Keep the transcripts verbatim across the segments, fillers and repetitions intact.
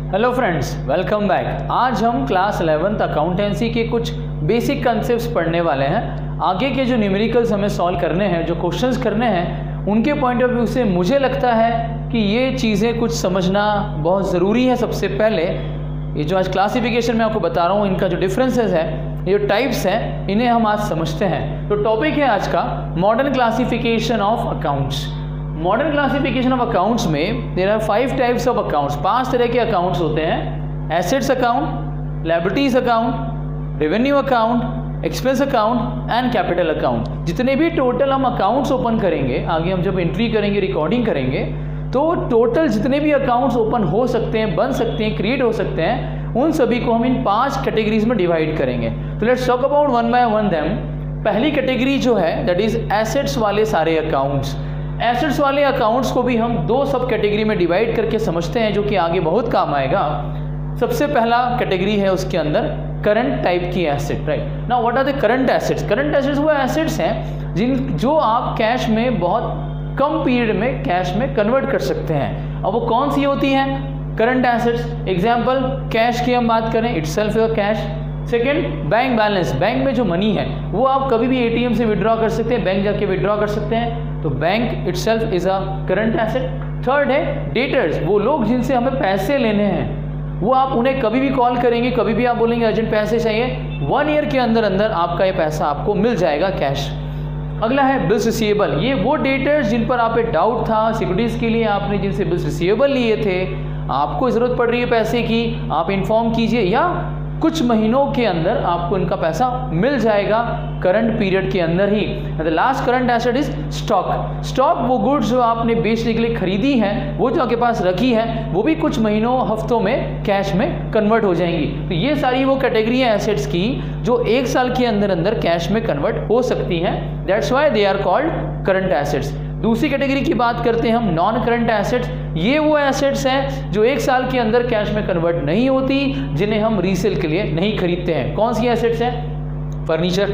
Hello friends, welcome back. आज हम class eleventh accountancy के कुछ बेसिक कंसेप्ट्स पढ़ने वाले हैं। आगे के जो न्यूमेरिकल्स हमें सॉल्व करने हैं, जो क्वेश्चंस करने हैं, उनके पॉइंट ऑफ व्यू से मुझे लगता है कि ये चीज़ें कुछ समझना बहुत ज़रूरी है। सबसे पहले ये जो आज क्लासिफिकेशन मैं आपको बता रहा हूँ, इनका जो डिफरेंसेस है, ये जो टाइप्स हैं, इन्हें हम आज समझते हैं। तो टॉपिक है आज का modern classification of accounts. Modern classification of accounts में there are five types of accounts. पांच तरह के अकाउंट्स होते हैं: assets account, liabilities account, revenue account, expense account and capital account. जितने भी टोटल हम अकाउंट्स ओपन करेंगे, आगे हम जब एंट्री करेंगे, रिकॉर्डिंग करेंगे, तो टोटल जितने भी अकाउंट्स ओपन हो सकते हैं, बन सकते हैं, क्रिएट हो सकते हैं, उन सभी को हम इन पांच कैटेगरीज में डिवाइड करेंगे। तो let's talk about one by one them. पहली कैटेगरी जो है दैट इज एसेट्स वाले सारे अकाउंट्स। एसेट्स वाले अकाउंट्स को भी हम दो सब कैटेगरी में डिवाइड करके समझते हैं, जो कि आगे बहुत काम आएगा। सबसे पहला कैटेगरी है उसके अंदर करंट टाइप की asset, right. Now what are the current assets? Current assets वो एसेट्स हैं जिन जो आप कैश में बहुत कम पीरियड में कैश में कन्वर्ट कर सकते हैं। अब वो कौन सी होती हैं करंट एसेट्स? एग्जाम्पल, कैश की हम बात करें, itself your cash. Second, bank balance. Bank में जो मनी है वो आप कभी भी एटीएम से विड्रॉ कर सकते हैं, बैंक जाके विड्रॉ कर सकते हैं, तो bank itself is a current asset. Third है डेटर्स। वो लोग जिनसे हमें पैसे लेने हैं, वो आप उन्हें कभी भी कॉल करेंगे, कभी भी आप बोलेंगे अर्जेंट पैसे चाहिए, वन ईयर के अंदर अंदर आपका ये पैसा आपको मिल जाएगा कैश। अगला है बिल्स रिसीवेबल। ये वो डेटर्स जिन पर आप पे डाउट था, सिक्योरिटीज के लिए आपने जिनसे बिल्स रिसीवेबल लिए थे, आपको ज़रूरत पड़ रही है पैसे की, आप इन्फॉर्म कीजिए, या कुछ महीनों के अंदर आपको इनका पैसा मिल जाएगा करंट पीरियड के अंदर ही। The last current asset is stock. Stock वो गुड्स जो आपने बेचने के लिए खरीदी है, वो जो आपके पास रखी है, वो भी कुछ महीनों हफ्तों में कैश में कन्वर्ट हो जाएंगी। तो ये सारी वो कैटेगरी है एसेट्स की जो एक साल के अंदर अंदर कैश में कन्वर्ट हो सकती हैं। That's why they are called current assets. दूसरी कैटेगरी की बात करते हैं हम, नॉन करंट एसेट्स। ये वो एसेट्स हैं जो एक साल के अंदर कैश में कन्वर्ट नहीं होती, जिन्हें हम रीसेल के लिए नहीं खरीदते हैं। कौन सी एसेट्स हैं? फर्नीचर।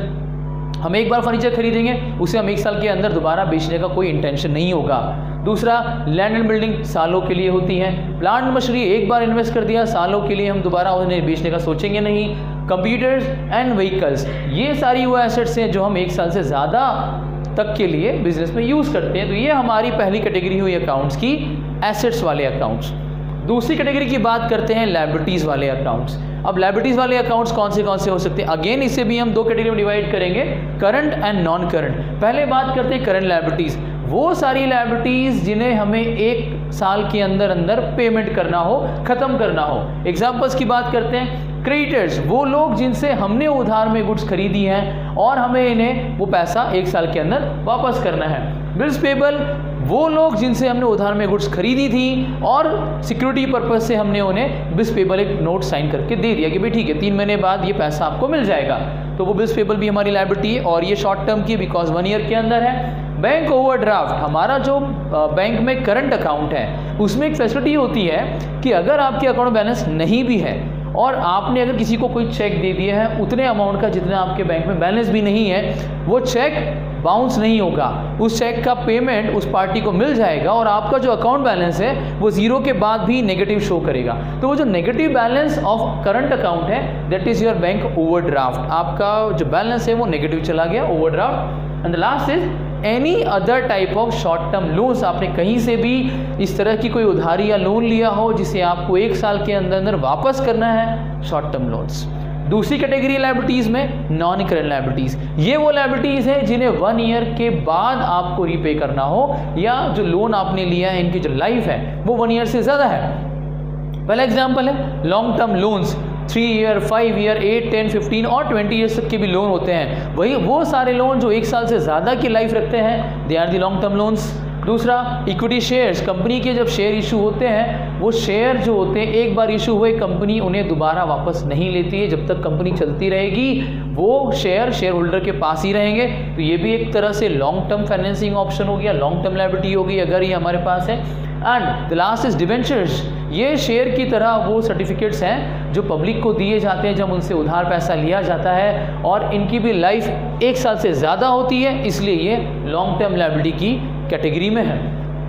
हम एक बार फर्नीचर खरीदेंगे, उसे हम एक साल के अंदर दोबारा बेचने का कोई इंटेंशन नहीं होगा। दूसरा, लैंड एंड बिल्डिंग सालों के लिए होती है। प्लांट मशीनरी एक बार इन्वेस्ट कर दिया, सालों के लिए हम दोबारा उन्हें बेचने का सोचेंगे नहीं। कंप्यूटर्स एंड व्हीकल्स, ये सारी वो एसेट्स हैं जो हम एक साल से ज़्यादा तक के लिए बिजनेस में यूज़ करते हैं। तो ये हमारी पहली कैटेगरी हुई अकाउंट्स की, एसेट्स वाले अकाउंट्स। दूसरी कैटेगरी की बात करते हैं लायबिलिटीज़ वाले अकाउंट्स। अब लायबिलिटीज़ वाले अकाउंट्स कौन से कौन से हो सकते हैं? अगेन इसे भी हम दो कैटेगरी में डिवाइड करेंगे, करंट एंड नॉन करंट। पहले बात करते हैं करंट लायबिलिटीज़। वो सारी लायबिलिटीज़ जिन्हें हमें एक साल के अंदर अंदर पेमेंट करना हो, ख़त्म करना हो। एग्जाम्पल्स की बात करते हैं, क्रेडिटर्स, वो लोग जिनसे हमने उधार में गुड्स खरीदी हैं और हमें इन्हें वो पैसा एक साल के अंदर वापस करना है। बिल्स पेबल, वो लोग जिनसे हमने उधार में गुड्स खरीदी थी और सिक्योरिटी पर्पस से हमने उन्हें बिल्स पेबल एक नोट साइन करके दे दिया कि भाई ठीक है, तीन महीने बाद ये पैसा आपको मिल जाएगा, तो वो बिल्स पेबल भी हमारी लायबिलिटी है, और ये शॉर्ट टर्म की, बिकॉज वन ईयर के अंदर है। बैंक ओवरड्राफ्ट, हमारा जो बैंक में करंट अकाउंट है, उसमें एक फैसिलिटी होती है कि अगर आपके अकाउंट बैलेंस नहीं भी है और आपने अगर किसी को कोई चेक दे दिया है उतने अमाउंट का जितना आपके बैंक में बैलेंस भी नहीं है, वो चेक बाउंस नहीं होगा, उस चेक का पेमेंट उस पार्टी को मिल जाएगा और आपका जो अकाउंट बैलेंस है वो जीरो के बाद भी नेगेटिव शो करेगा। तो वो जो negative balance of current account है, that is your bank overdraft. आपका जो बैलेंस है वो नेगेटिव चला गया, overdraft. And the last is any other type of short term loans. आपने कहीं से भी इस तरह की कोई उधारी या लोन लिया हो जिसे आपको एक साल के अंदर अंदर वापस करना है, शॉर्ट टर्म लोन्स। दूसरी कैटेगरी लायबिलिटीज में नॉन करंट लायबिलिटीज। ये वो लायबिलिटीज हैं जिन्हें वन ईयर के बाद आपको रीपे करना हो, या जो लोन आपने लिया है इनकी जो लाइफ है वो वन ईयर से ज़्यादा है। पहला एग्जाम्पल है long term loans. Three year, five year, eight, ten, fifteen और ट्वेंटी ईयर्स तक के भी लोन होते हैं। वही वो सारे लोन जो एक साल से ज़्यादा की लाइफ रखते हैं, they are the long term loans. दूसरा, इक्विटी शेयर्स। कंपनी के जब शेयर इशू होते हैं, वो शेयर जो होते हैं एक बार इशू हुए, कंपनी उन्हें दोबारा वापस नहीं लेती है, जब तक कंपनी चलती रहेगी वो शेयर शेयर होल्डर के पास ही रहेंगे। तो ये भी एक तरह से लॉन्ग टर्म फाइनेंसिंग ऑप्शन हो गया, लॉन्ग टर्म लायबिलिटी होगी अगर ये हमारे पास है। And the last is debentures. ये शेयर की तरह वो सर्टिफिकेट्स हैं जो पब्लिक को दिए जाते हैं जब उनसे उधार पैसा लिया जाता है, और इनकी भी लाइफ एक साल से ज़्यादा होती है, इसलिए ये लॉन्ग टर्म लायबिलिटी की कैटेगरी में है।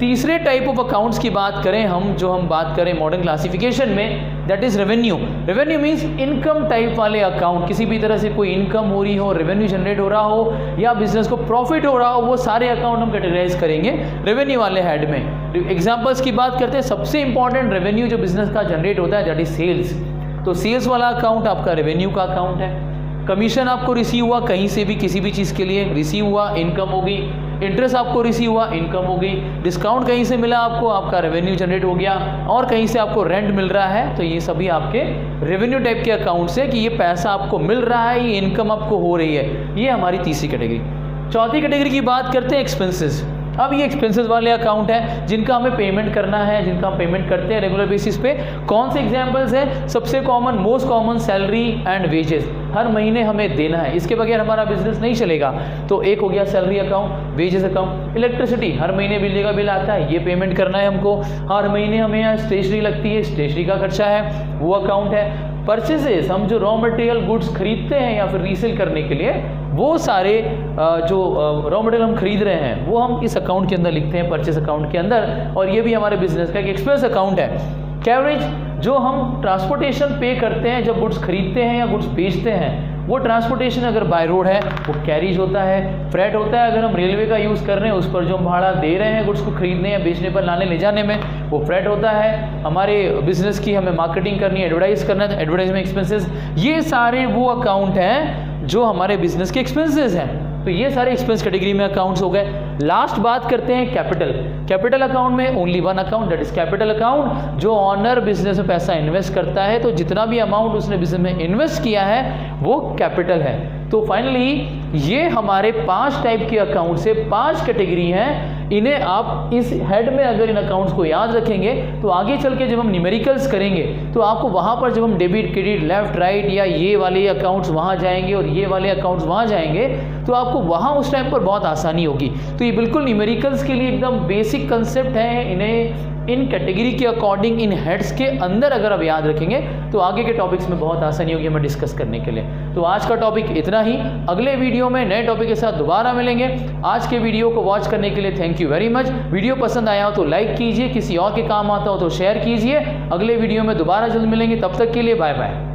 तीसरे टाइप ऑफ अकाउंट्स की बात करें हम, जो हम बात करें मॉडर्न क्लासिफिकेशन में, that is revenue. Revenue means income type वाले अकाउंट, किसी भी तरह से कोई इनकम हो रही हो, रेवेन्यू जनरेट हो रहा हो या बिजनेस को प्रॉफिट हो रहा हो, वो सारे अकाउंट हम कैटेगराइज करेंगे रेवेन्यू वाले हेड में। एग्जांपल्स की बात करते हैं, सबसे इंपॉर्टेंट रेवेन्यू जो बिजनेस का जनरेट होता है दैट इज सेल्स। तो सेल्स वाला अकाउंट आपका रेवेन्यू का अकाउंट है। कमीशन आपको रिसीव हुआ कहीं से भी किसी भी चीज़ के लिए, रिसीव हुआ, इनकम हो गई। इंटरेस्ट आपको रिसीव हुआ, इनकम हो गई। डिस्काउंट कहीं से मिला आपको, आपका रेवेन्यू जनरेट हो गया। और कहीं से आपको रेंट मिल रहा है, तो ये सभी आपके रेवेन्यू टाइप के अकाउंट्स है कि ये पैसा आपको मिल रहा है, ये इनकम आपको हो रही है। ये हमारी तीसरी कैटेगरी। चौथी कैटेगरी की बात करते हैं एक्सपेंसेस। अब ये एक्सपेंसेस वाले अकाउंट है जिनका हमें पेमेंट करना है, जिनका हम पेमेंट करते हैं रेगुलर बेसिस पे। कौन से एग्जांपल्स हैं? सबसे common, most common, salary and wages. हर महीने हमें देना है, इसके बगैर हमारा बिजनेस नहीं चलेगा। तो एक हो गया salary account, wages account. Electricity, हर महीने बिजली का बिल आता है, ये पेमेंट करना है हमको। हर महीने हमें यहाँ स्टेशनरी लगती है, स्टेशनरी का खर्चा है, वो अकाउंट है। परचेजेस, हम जो रॉ मटेरियल गुड्स खरीदते हैं या फिर रीसेल करने के लिए, वो सारे जो रॉ मटेरियल हम खरीद रहे हैं वो हम इस अकाउंट के अंदर लिखते हैं, परचेस अकाउंट के अंदर। और ये भी हमारे बिजनेस का एक एक्सपेंस अकाउंट है। कैवरेज, जो हम ट्रांसपोर्टेशन पे करते हैं जब गुड्स खरीदते हैं या गुड्स बेचते हैं, वो ट्रांसपोर्टेशन अगर बाय रोड है वो कैरिज होता है। फ्रेट होता है अगर हम रेलवे का यूज़ कर रहे हैं, उस पर जो हम भाड़ा दे रहे हैं गुड्स को खरीदने या बेचने पर, लाने ले जाने में, वो फ्रेट होता है। हमारे बिजनेस की हमें मार्केटिंग करनी है, एडवर्टाइज करना है, एडवर्टाइजमेंट एक्सपेंसेस। ये सारे वो अकाउंट हैं जो हमारे बिजनेस के एक्सपेंसेस हैं। तो ये सारे एक्सपेंस कैटेगरी में अकाउंट्स हो गए। लास्ट बात करते हैं कैपिटल। कैपिटल अकाउंट में only one account, that is capital account. जो ऑनर बिजनेस में पैसा इन्वेस्ट करता है, तो जितना भी अमाउंट उसने बिजनेस में इन्वेस्ट किया है वो कैपिटल है। तो फाइनली ये हमारे पांच टाइप के अकाउंट से पांच कैटेगरी हैं। इन्हें आप इस हेड में अगर इन अकाउंट्स को याद रखेंगे तो आगे चल के जब हम न्यूमेरिकल्स करेंगे तो आपको वहाँ पर जब हम डेबिट, क्रेडिट, लेफ्ट, राइट या ये वाले अकाउंट्स वहाँ जाएंगे और ये वाले अकाउंट्स वहाँ जाएंगे, तो आपको वहाँ उस टाइम पर बहुत आसानी होगी। तो ये बिल्कुल न्यूमेरिकल्स के लिए एकदम बेसिक कंसेप्ट है। इन्हें इन कैटेगरी के अकॉर्डिंग इन हेड्स के अंदर अगर आप याद रखेंगे तो आगे के टॉपिक्स में बहुत आसानी होगी हमें डिस्कस करने के लिए। तो आज का टॉपिक इतना ही। अगले वीडियो में नए टॉपिक के साथ दोबारा मिलेंगे। आज के वीडियो को वॉच करने के लिए thank you very much. Video पसंद आया हो तो लाइक कीजिए, किसी और के काम आता हो तो शेयर कीजिए। अगले वीडियो में दोबारा जल्द मिलेंगे, तब तक के लिए बाय बाय।